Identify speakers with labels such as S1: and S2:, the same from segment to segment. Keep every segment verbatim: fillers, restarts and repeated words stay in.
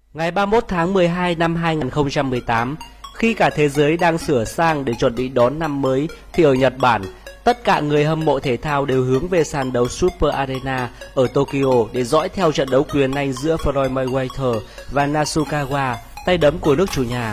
S1: Ngày ba mươi mốt tháng mười hai năm hai nghìn không trăm mười tám, khi cả thế giới đang sửa sang để chuẩn bị đón năm mới, thì ở Nhật Bản, tất cả người hâm mộ thể thao đều hướng về sàn đấu Super Arena ở Tokyo để dõi theo trận đấu quyền Anh giữa Floyd Mayweather và Nasukawa, tay đấm của nước chủ nhà.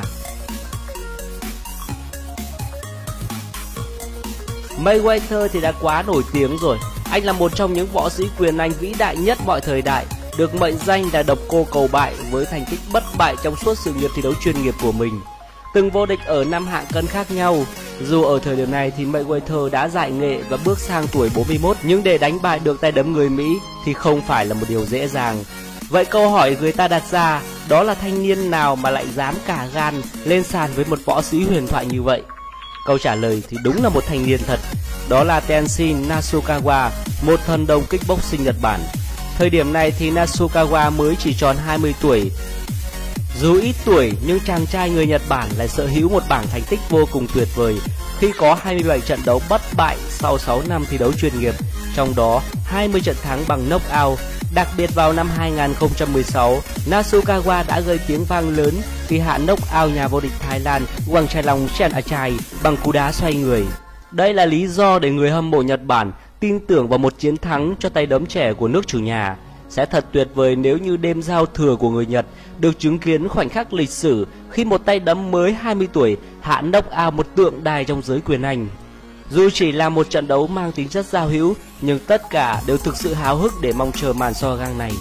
S1: Mayweather thì đã quá nổi tiếng rồi. Anh là một trong những võ sĩ quyền Anh vĩ đại nhất mọi thời đại, được mệnh danh là độc cô cầu bại với thành tích bất bại trong suốt sự nghiệp thi đấu chuyên nghiệp của mình. Từng vô địch ở năm hạng cân khác nhau. Dù ở thời điểm này thì Mayweather đã giải nghệ và bước sang tuổi bốn mươi mốt, nhưng để đánh bại được tay đấm người Mỹ thì không phải là một điều dễ dàng. Vậy câu hỏi người ta đặt ra đó là thanh niên nào mà lại dám cả gan lên sàn với một võ sĩ huyền thoại như vậy? Câu trả lời thì đúng là một thanh niên thật. Đó là Tenshin Nasukawa, một thần đồng kickboxing Nhật Bản. Thời điểm này thì Nasukawa mới chỉ tròn hai mươi tuổi. Dù ít tuổi nhưng chàng trai người Nhật Bản lại sở hữu một bảng thành tích vô cùng tuyệt vời khi có hai mươi bảy trận đấu bất bại sau sáu năm thi đấu chuyên nghiệp, trong đó hai mươi trận thắng bằng knockout. Đặc biệt vào năm hai nghìn không trăm mười sáu, Nasukawa đã gây tiếng vang lớn khi hạ knockout nhà vô địch Thái Lan Wang Chailong Chentachai bằng cú đá xoay người. Đây là lý do để người hâm mộ Nhật Bản tin tưởng vào một chiến thắng cho tay đấm trẻ của nước chủ nhà. Sẽ thật tuyệt vời nếu như đêm giao thừa của người Nhật được chứng kiến khoảnh khắc lịch sử khi một tay đấm mới hai mươi tuổi hạ knockout một tượng đài trong giới quyền Anh. Dù chỉ là một trận đấu mang tính chất giao hữu, nhưng tất cả đều thực sự háo hức để mong chờ màn so gang này.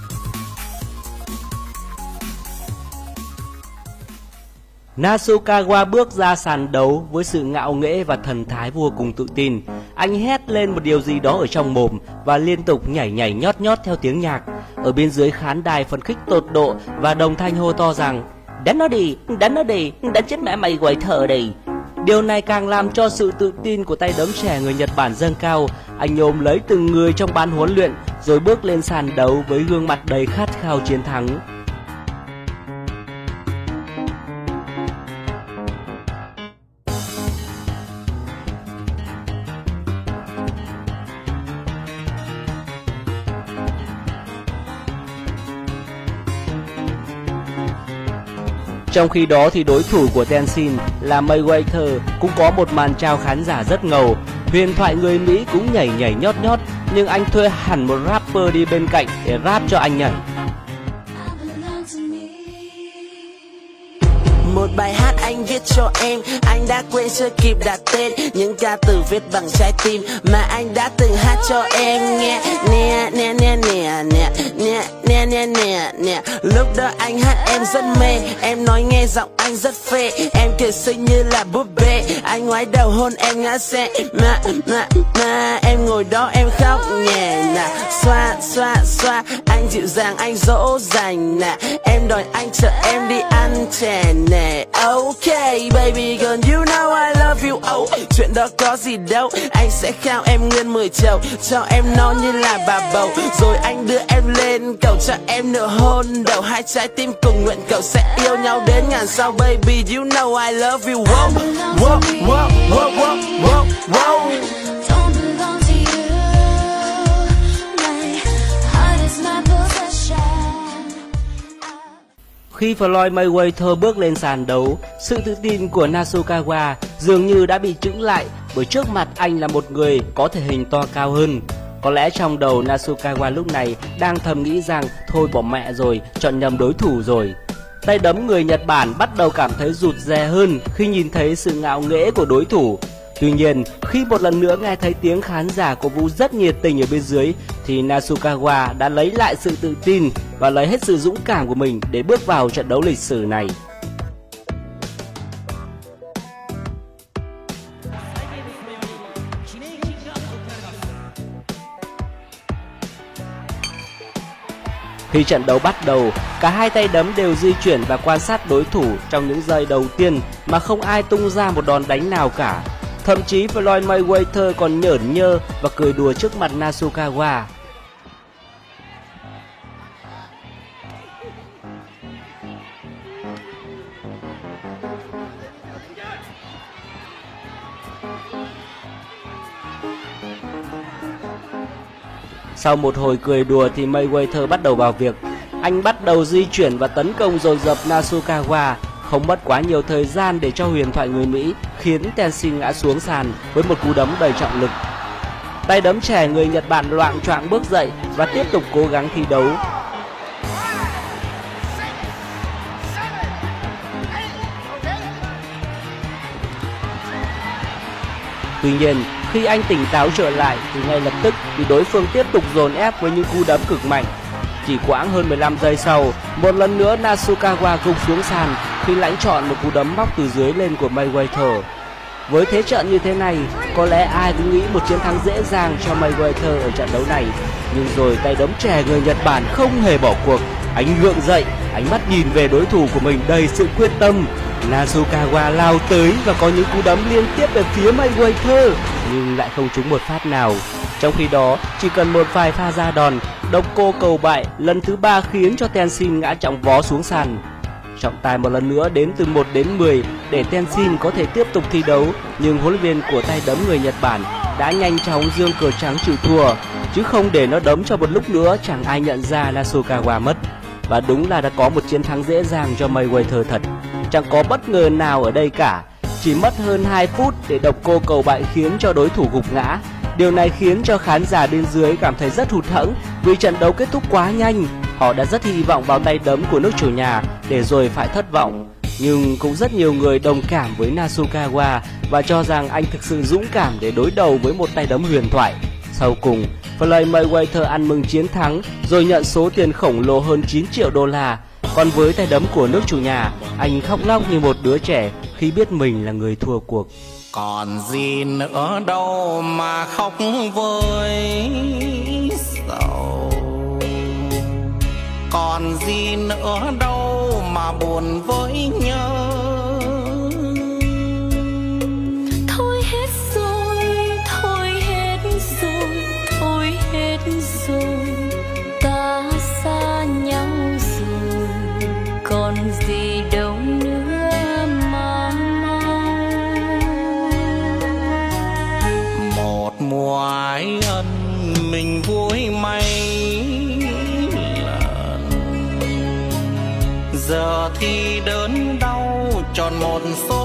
S1: Nasukawa bước ra sàn đấu với sự ngạo nghễ và thần thái vô cùng tự tin. Anh hét lên một điều gì đó ở trong mồm và liên tục nhảy nhảy nhót nhót theo tiếng nhạc. Ở bên dưới khán đài phấn khích tột độ và đồng thanh hô to rằng: "Đánh nó đi, đánh nó đi, đánh chết mẹ mày quậy thở đi." Điều này càng làm cho sự tự tin của tay đấm trẻ người Nhật Bản dâng cao. Anh ôm lấy từng người trong ban huấn luyện rồi bước lên sàn đấu với gương mặt đầy khát khao chiến thắng. Trong khi đó thì đối thủ của Tenshin là Mayweather cũng có một màn trao khán giả rất ngầu. Huyền thoại người Mỹ cũng nhảy nhảy nhót nhót, nhưng anh thuê hẳn một rapper đi bên cạnh để rap cho anh nhảy.
S2: Một bài hát anh viết cho em, anh đã quên chưa kịp đặt tên những ca từ viết bằng trái tim mà anh đã từng hát cho em nghe. Nè nè nè nè nè nè nè nè nè nè. Lúc đó anh hát em rất mê, em nói nghe giọng anh rất phê, em kiểu xinh như là búp bê, anh ngoái đầu hôn em ngã xe mà mà mà em ngồi đó em khóc nhẹ nè, xoa xoa xoa, anh dịu dàng anh dỗ dành nè, em đòi anh chở em đi ăn chè nè. Okay baby girl, you know I love you. Oh, chuyện đó có gì đâu, anh sẽ khao em nguyên mười chầu, cho em no như là bà bầu, rồi anh đưa em lên cầu cho em nửa hôn đầu, hai trái tim cùng nguyện cầu sẽ yêu nhau đến ngàn sau. Baby you know I love you. Whoa, whoa, whoa, whoa, whoa, whoa, whoa.
S1: Khi Floyd Mayweather bước lên sàn đấu, sự tự tin của Nasukawa dường như đã bị chững lại bởi trước mặt anh là một người có thể hình to cao hơn. Có lẽ trong đầu Nasukawa lúc này đang thầm nghĩ rằng thôi bỏ mẹ rồi, chọn nhầm đối thủ rồi. Tay đấm người Nhật Bản bắt đầu cảm thấy rụt rè hơn khi nhìn thấy sự ngạo nghễ của đối thủ. Tuy nhiên, khi một lần nữa nghe thấy tiếng khán giả cổ vũ rất nhiệt tình ở bên dưới, thì Nasukawa đã lấy lại sự tự tin và lấy hết sự dũng cảm của mình để bước vào trận đấu lịch sử này. Khi trận đấu bắt đầu, cả hai tay đấm đều di chuyển và quan sát đối thủ trong những giây đầu tiên mà không ai tung ra một đòn đánh nào cả. Thậm chí Floyd Mayweather còn nhởn nhơ và cười đùa trước mặt Nasukawa. Sau một hồi cười đùa thì Mayweather bắt đầu vào việc. Anh bắt đầu di chuyển và tấn công dồn dập Nasukawa, không mất quá nhiều thời gian để cho huyền thoại người Mỹ khiến Tenzin ngã xuống sàn với một cú đấm đầy trọng lực. Tay đấm trẻ người Nhật Bản loạng choạng bước dậy và tiếp tục cố gắng thi đấu. Tuy nhiên, khi anh tỉnh táo trở lại thì ngay lập tức thì đối phương tiếp tục dồn ép với những cú đấm cực mạnh. Chỉ quãng hơn mười lăm giây sau, một lần nữa Nasukawa gục xuống sàn khi lãnh chọn một cú đấm móc từ dưới lên của Mayweather. Với thế trận như thế này, có lẽ ai cũng nghĩ một chiến thắng dễ dàng cho Mayweather ở trận đấu này. Nhưng rồi tay đấm trẻ người Nhật Bản không hề bỏ cuộc. Anh gượng dậy, ánh mắt nhìn về đối thủ của mình đầy sự quyết tâm. Nasukawa lao tới và có những cú đấm liên tiếp về phía Mayweather, nhưng lại không trúng một phát nào. Trong khi đó, chỉ cần một vài pha ra đòn, độc cô cầu bại lần thứ ba khiến cho Tenzin ngã chỏng vó xuống sàn. Trọng tài một lần nữa đến từ một đến mười để Tenzin có thể tiếp tục thi đấu, nhưng huấn luyện viên của tay đấm người Nhật Bản đã nhanh chóng giương cờ trắng chịu thua, chứ không để nó đấm cho một lúc nữa chẳng ai nhận ra Nasukawa mất. Và đúng là đã có một chiến thắng dễ dàng cho Mayweather thật. Chẳng có bất ngờ nào ở đây cả. Chỉ mất hơn hai phút để độc cô cầu bại khiến cho đối thủ gục ngã. Điều này khiến cho khán giả bên dưới cảm thấy rất hụt hẫng vì trận đấu kết thúc quá nhanh. Họ đã rất hy vọng vào tay đấm của nước chủ nhà để rồi phải thất vọng. Nhưng cũng rất nhiều người đồng cảm với Nasukawa và cho rằng anh thực sự dũng cảm để đối đầu với một tay đấm huyền thoại. Sau cùng, Floyd Mayweather ăn mừng chiến thắng rồi nhận số tiền khổng lồ hơn chín triệu đô la. Còn với tay đấm của nước chủ nhà, anh khóc lóc như một đứa trẻ khi biết mình là người thua cuộc.
S3: Còn gì nữa đâu mà khóc với sầu, còn gì nữa đâu mà buồn với nhớ.
S4: Thôi hết rồi, thôi hết rồi, thôi hết rồi, ta xa nhau rồi, còn gì đâu nữa mà mong.
S3: Một mùa ái ân mình vui mấy lần, giờ thì đớn đau tròn một số